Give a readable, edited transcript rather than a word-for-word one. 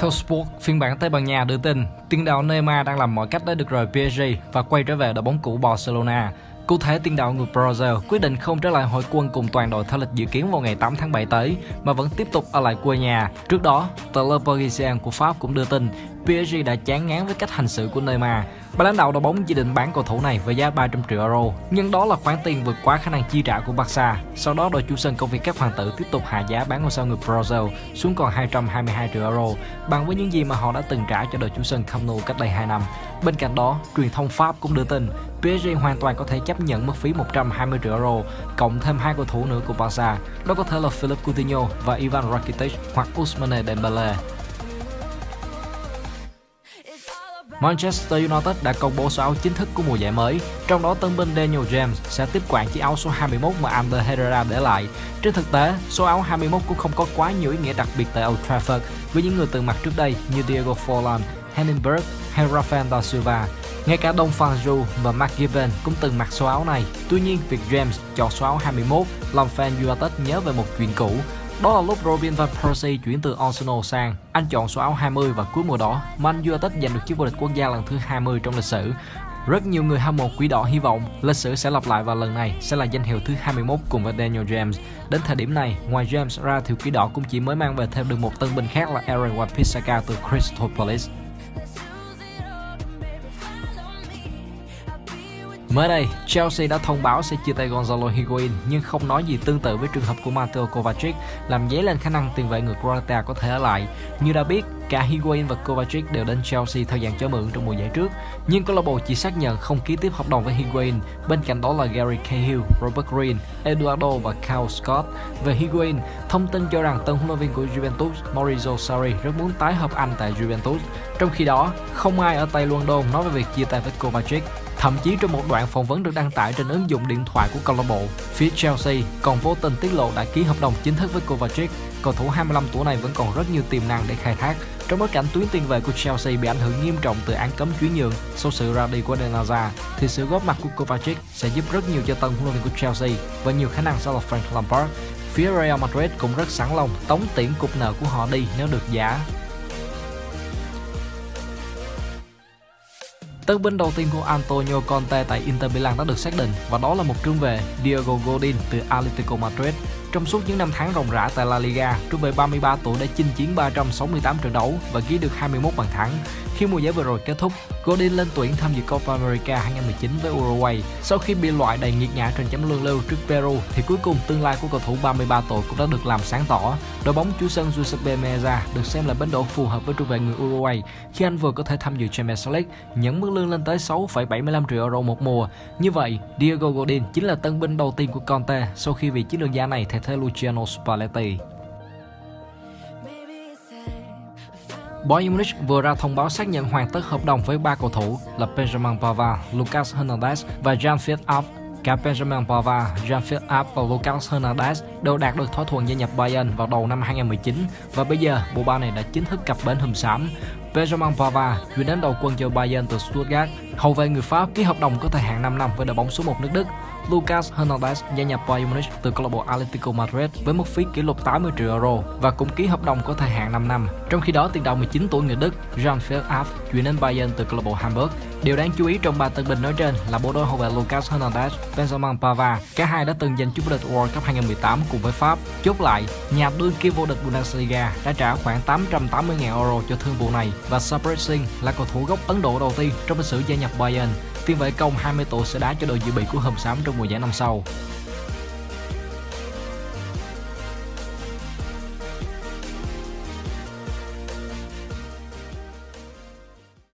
Talksport phiên bản Tây Ban Nha đưa tin tiền đạo Neymar đang làm mọi cách để được rời PSG và quay trở về đội bóng cũ Barcelona. Cụ thể, tiền đạo người Brazil quyết định không trở lại hội quân cùng toàn đội theo lịch dự kiến vào ngày 8 tháng 7 tới, mà vẫn tiếp tục ở lại quê nhà. Trước đó, tờ Le Parisien của Pháp cũng đưa tin PSG đã chán ngán với cách hành xử của Neymar. Ban lãnh đạo đội bóng dự định bán cầu thủ này với giá 300 triệu euro, nhưng đó là khoản tiền vượt quá khả năng chi trả của Barca. Sau đó, đội chủ sân công viên các hoàng tử tiếp tục hạ giá bán ngôi sao người Brazil xuống còn 222 triệu euro, bằng với những gì mà họ đã từng trả cho đội chủ sân Camp Nou cách đây 2 năm. Bên cạnh đó, truyền thông Pháp cũng đưa tin PSG hoàn toàn có thể chấp nhận mức phí 120 triệu euro, cộng thêm 2 cầu thủ nữa của Barca, đó có thể là Philippe Coutinho và Ivan Rakitic hoặc Ousmane Dembele. Manchester United đã công bố số áo chính thức của mùa giải mới, trong đó tân binh Daniel James sẽ tiếp quản chiếc áo số 21 mà Ander Herrera để lại. Trên thực tế, số áo 21 cũng không có quá nhiều ý nghĩa đặc biệt tại Old Trafford với những người từng mặc trước đây như Diego Forlan, Henning Berg hay Rafael da Silva. Ngay cả Dom Fanju và Mark Gibbon cũng từng mặc số áo này. Tuy nhiên, việc James chọn số áo 21 làm fan United nhớ về một chuyện cũ. Đó là lúc Robin van Persie chuyển từ Arsenal sang, anh chọn số áo 20 và cuối mùa đó, Man United giành được chiếc vô địch quốc gia lần thứ 20 trong lịch sử. Rất nhiều người hâm mộ Quỷ Đỏ hy vọng lịch sử sẽ lặp lại và lần này sẽ là danh hiệu thứ 21 cùng với Daniel James. Đến thời điểm này, ngoài James ra thì Quỷ Đỏ cũng chỉ mới mang về thêm được một tân binh khác là Aaron Wan-Bissaka từ Crystal Palace. Mới đây, Chelsea đã thông báo sẽ chia tay Gonzalo Higuain nhưng không nói gì tương tự với trường hợp của Mateo Kovacic, làm dấy lên khả năng tiền vệ người Croatia có thể ở lại. Như đã biết, cả Higuain và Kovacic đều đến Chelsea theo dạng cho mượn trong mùa giải trước, nhưng câu lạc bộ chỉ xác nhận không ký tiếp hợp đồng với Higuain. Bên cạnh đó là Gary Cahill, Robert Green, Eduardo và Kyle Scott. Về Higuain, thông tin cho rằng tân huấn luyện viên của Juventus Maurizio Sarri rất muốn tái hợp anh tại Juventus. Trong khi đó, không ai ở Tây London nói về việc chia tay với Kovacic. Thậm chí trong một đoạn phỏng vấn được đăng tải trên ứng dụng điện thoại của câu lạc bộ, phía Chelsea còn vô tình tiết lộ đã ký hợp đồng chính thức với Kovacic. Cầu thủ 25 tuổi này vẫn còn rất nhiều tiềm năng để khai thác. Trong bối cảnh tuyến tiền vệ của Chelsea bị ảnh hưởng nghiêm trọng từ án cấm chuyển nhượng sau sự ra đi của Eden Hazard, thì sự góp mặt của Kovacic sẽ giúp rất nhiều cho tân huấn luyện viên của Chelsea và nhiều khả năng sẽ là Frank Lampard. Phía Real Madrid cũng rất sẵn lòng tống tiễn cục nợ của họ đi nếu được giá. Tân binh đầu tiên của Antonio Conte tại Inter Milan đã được xác định và đó là một trung vệ Diego Godin từ Atletico Madrid. Trong suốt những năm tháng ròng rã tại La Liga, trung vệ 33 tuổi đã chinh chiến 368 trận đấu và ghi được 21 bàn thắng. Khi mùa giải vừa rồi kết thúc, Godin lên tuyển tham dự Copa America 2019 với Uruguay. Sau khi bị loại đầy nghiệt ngã trên chấm luân lưu trước Peru, thì cuối cùng tương lai của cầu thủ 33 tuổi cũng đã được làm sáng tỏ. Đội bóng chủ sân Giuseppe Meazza được xem là bến đỗ phù hợp với trung vệ người Uruguay khi anh vừa có thể tham dự Champions League, nhận mức lương lên tới 6,75 triệu euro một mùa. Như vậy, Diego Godin chính là tân binh đầu tiên của Conte sau khi vị chiến lược gia này thay thế Luciano Spalletti. Bayern Munich vừa ra thông báo xác nhận hoàn tất hợp đồng với 3 cầu thủ là Benjamin Pavard, Lucas Hernandez và Jan-Philippe Ab. Cả Benjamin Pavard, Jan-Philippe Ab và Lucas Hernandez đều đạt được thỏa thuận gia nhập Bayern vào đầu năm 2019 và bây giờ bộ ba này đã chính thức cập bến hùm xám. Benjamin Pavard chuyển đến đầu quân cho Bayern từ Stuttgart. Hậu vệ người Pháp ký hợp đồng có thời hạn 5 năm với đội bóng số 1 nước Đức. Lucas Hernandez gia nhập Bayern Munich từ câu lạc bộ Atletico Madrid với mức phí kỷ lục 80 triệu euro và cũng ký hợp đồng có thời hạn 5 năm. Trong khi đó, tiền đạo 19 tuổi người Đức Jan-Philippe Ab chuyển đến Bayern từ câu lạc bộ Hamburg. Điều đáng chú ý trong 3 tân binh nói trên là bộ đôi hậu vệ Lucas Hernandez, Benjamin Pavard, cả hai đã từng giành chức vô địch World Cup 2018 cùng với Pháp. Chốt lại, nhà đương kim vô địch Bundesliga đã trả khoảng 880.000 euro cho thương vụ này và Sabri Singh là cầu thủ gốc Ấn Độ đầu tiên trong lịch sử gia nhập Bayern. Tiền vệ công 20 tuổi sẽ đá cho đội dự bị của hùm xám trong mùa giải năm sau.